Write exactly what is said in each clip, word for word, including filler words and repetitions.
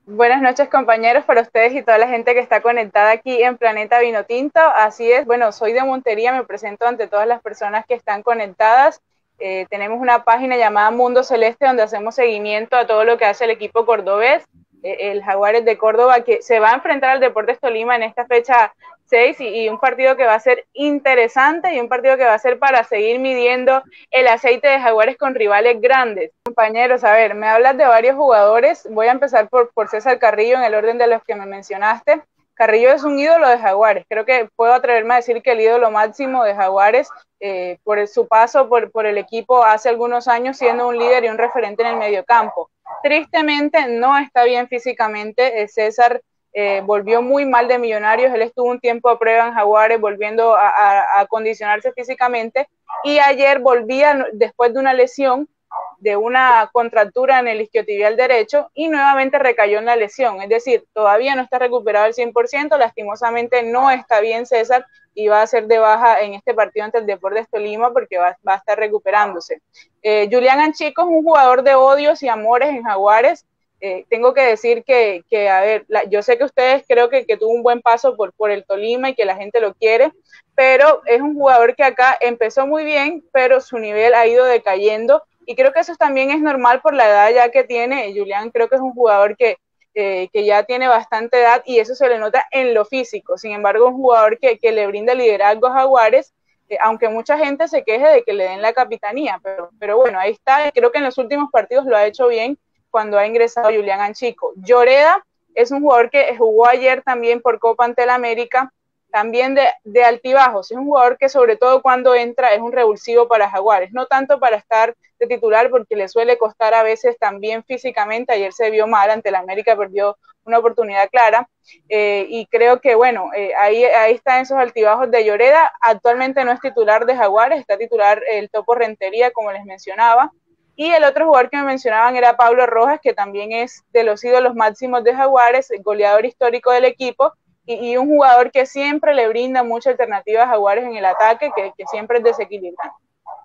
Buenas noches, compañeros, para ustedes y toda la gente que está conectada aquí en Planeta Vinotinto. Así es, bueno, soy de Montería, me presento ante todas las personas que están conectadas. Eh, tenemos una página llamada Mundo Celeste donde hacemos seguimiento a todo lo que hace el equipo cordobés, eh, el Jaguares de Córdoba, que se va a enfrentar al Deportes Tolima en esta fecha seis y, y un partido que va a ser interesante y un partido que va a ser para seguir midiendo el aceite de Jaguares con rivales grandes. Compañeros, a ver, me hablas de varios jugadores. Voy a empezar por, por César Carrillo en el orden de los que me mencionaste. Carrillo es un ídolo de Jaguares. Creo que puedo atreverme a decir que el ídolo máximo de Jaguares, eh, por el, su paso por, por el equipo hace algunos años, siendo un líder y un referente en el mediocampo. Tristemente no está bien físicamente. Eh, César eh, volvió muy mal de Millonarios. Él estuvo un tiempo a prueba en Jaguares, volviendo a, a, a acondicionarse físicamente. Y ayer volvía después de una lesión, de una contractura en el isquiotibial derecho y nuevamente recayó en la lesión, es decir, todavía no está recuperado al cien por ciento, lastimosamente no está bien César y va a ser de baja en este partido ante el Deportes Tolima porque va, va a estar recuperándose. Eh, Julián Anchico es un jugador de odios y amores en Jaguares. Eh, tengo que decir que, que a ver, la, yo sé que ustedes creo que, que tuvo un buen paso por, por el Tolima y que la gente lo quiere, pero es un jugador que acá empezó muy bien, pero su nivel ha ido decayendo. Y creo que eso también es normal por la edad ya que tiene. Julián creo que es un jugador que, eh, que ya tiene bastante edad y eso se le nota en lo físico. Sin embargo, un jugador que, que le brinda liderazgo a Jaguares, eh, aunque mucha gente se queje de que le den la capitanía. Pero, pero bueno, ahí está. Creo que en los últimos partidos lo ha hecho bien cuando ha ingresado Julián Anchico. Lloreda es un jugador que jugó ayer también por Copa ante el América, también de, de altibajos. Es un jugador que sobre todo cuando entra es un revulsivo para Jaguares, no tanto para estar de titular porque le suele costar a veces también físicamente. Ayer se vio mal ante el América, perdió una oportunidad clara, eh, y creo que bueno, eh, ahí, ahí están esos altibajos de Lloreda. Actualmente no es titular de Jaguares, está titular el Topo Rentería, como les mencionaba. Y el otro jugador que me mencionaban era Pablo Rojas, que también es de los ídolos máximos de Jaguares, el goleador histórico del equipo, y, y un jugador que siempre le brinda mucha alternativa a Jaguares en el ataque, que, que siempre es desequilibrante.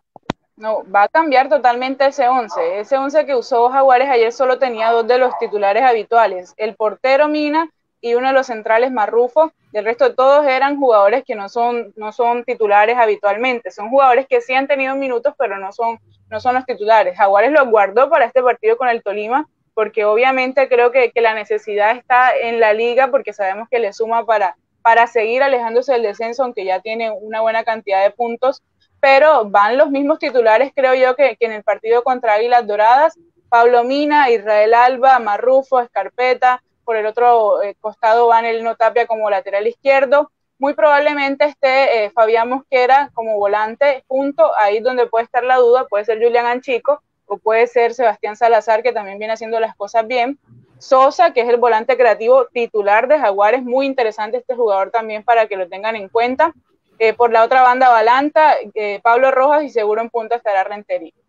No, va a cambiar totalmente ese once. Ese once que usó Jaguares ayer solo tenía dos de los titulares habituales, el portero Mina y uno de los centrales Marrufo. El resto de todos eran jugadores que no son, no son titulares habitualmente. Son jugadores que sí han tenido minutos, pero no son, no son los titulares. Jaguares los guardó para este partido con el Tolima, porque obviamente creo que, que la necesidad está en la liga, porque sabemos que le suma para, para seguir alejándose del descenso, aunque ya tiene una buena cantidad de puntos. Pero van los mismos titulares, creo yo, que, que en el partido contra Águilas Doradas. Pablo Mina, Israel Alba, Marrufo, Escarpeta. Por el otro eh, costado van el Tapia como lateral izquierdo. Muy probablemente esté eh, Fabián Mosquera como volante junto, ahí donde puede estar la duda, puede ser Julián Anchico o puede ser Sebastián Salazar, que también viene haciendo las cosas bien. Sosa, que es el volante creativo titular de Jaguares, muy interesante este jugador también para que lo tengan en cuenta. Eh, por la otra banda, Balanta, eh, Pablo Rojas y seguro en punta estará Rentería.